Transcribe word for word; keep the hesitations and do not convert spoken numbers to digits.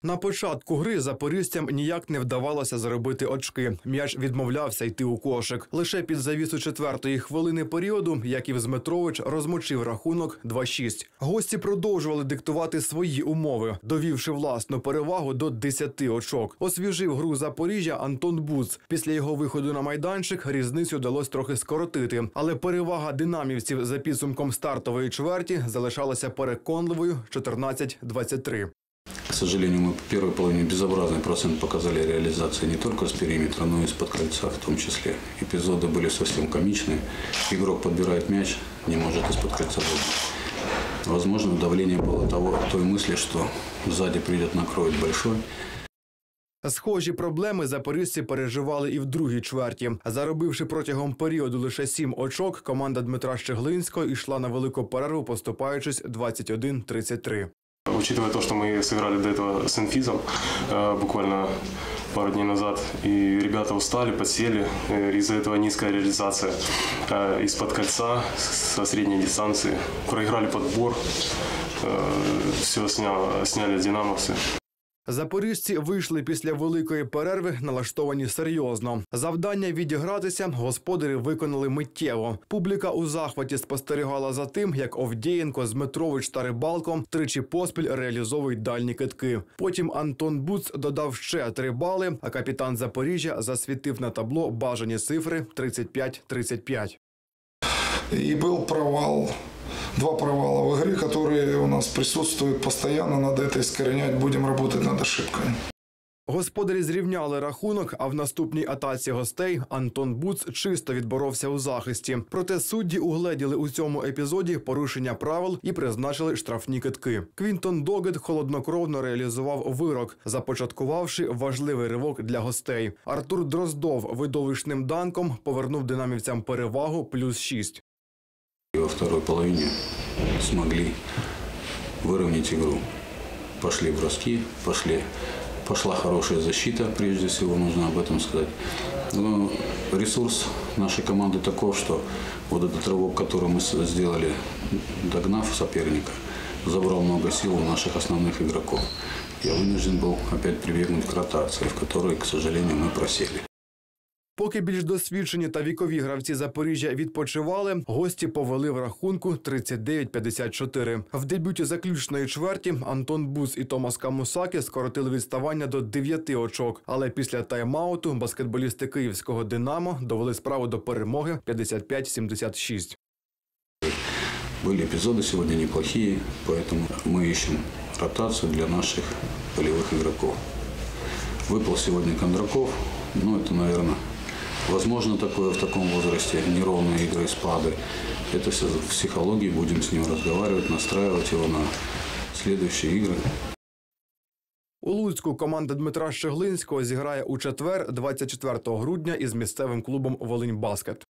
На початку гри запоріжцям ніяк не вдавалося заробити очки. М'яч відмовлявся йти у кошик. Лише під завісу четвертої хвилини періоду Яків Зметрович розмочив рахунок два шість. Гості продовжували диктувати свої умови, довівши власну перевагу до десяти очок. Освіжив гру Запоріжжя Антон Буц. Після його виходу на майданчик різницю вдалося трохи скоротити. Але перевага динамівців за підсумком стартової чверті залишалася переконливою чотирнадцять двадцять три. К сожалению, мы в первой половине безобразный процент показали реализации не только с периметра, но и из-под кольца в том числе. Эпизоды были совсем комичные. Игрок подбирает мяч, не может из-под кольца забить. Возможно, давление было того, той мысли, что сзади придет, накроет большой. Схожі проблеми запоріжці переживали і в другій чверті. Заробивши протягом періоду лише сім очок, команда Дмитра Щеглинського йшла на велику перерву, поступаючись двадцять один тридцать три. Учитывая то, что мы сыграли до этого с Инфизом э, буквально пару дней назад, и ребята устали, подсели, э, из-за этого низкая реализация э, из-под кольца, со средней дистанции, проиграли подбор, э, все сняли, сняли динамовцы. Запоріжці вийшли після великої перерви налаштовані серйозно. Завдання відігратися господарі виконали миттєво. Публіка у захваті спостерігала за тим, як Овдієнко, Зметрович та Рибалко тричі поспіль реалізовують дальні кидки. Потім Антон Буц додав ще три бали, а капітан Запоріжжя засвітив на табло бажані цифри тридцять п'ять тридцять п'ять. І був провал. Два провала в игре, которые у нас присутствуют постоянно. Надо это искоренять. Будем работать над ошибкой. Господарі зрівняли рахунок, а в наступній атаці гостей Антон Буц чисто відборовся у захисті. Проте судді угледіли у цьому епізоді порушення правил і призначили штрафні кидки. Квінтон Догет холоднокровно реалізував вирок, започаткувавши важливий ривок для гостей. Артур Дроздов видовищним данком повернув динамівцям перевагу плюс шість. Во второй половине смогли выровнять игру. Пошли броски, пошли, пошла хорошая защита, прежде всего, нужно об этом сказать. Но ресурс нашей команды таков, что вот этот рывок, который мы сделали, догнав соперника, забрал много сил у наших основных игроков. Я вынужден был опять прибегнуть к ротации, в которой, к сожалению, мы просели. Поки більш досвідчені та вікові гравці Запоріжжя відпочивали, гості повели в рахунку тридцять дев'ять п'ятдесят чотири. В дебюті заключної чверті Антон Буц і Томас Камусакі скоротили відставання до дев'яти очок. Але після тайм-ауту баскетболісти київського «Динамо» довели справу до перемоги п'ятдесят п'ять сімдесят шість. Были эпизоды сегодня неплохие, поэтому мы ищем ротацию для наших полевых игроков. Выпал сегодня Кондраков, ну это, наверное, возможно такое в таком возрасте, неровные игры, спады. Это все в психологии, будем с ним разговаривать, настраивать его на следующие игры. У Луцьку команда Дмитра Щеглинського зіграє у четвер, двадцять четвертого грудня, із місцевим клубом «Волиньбаскет».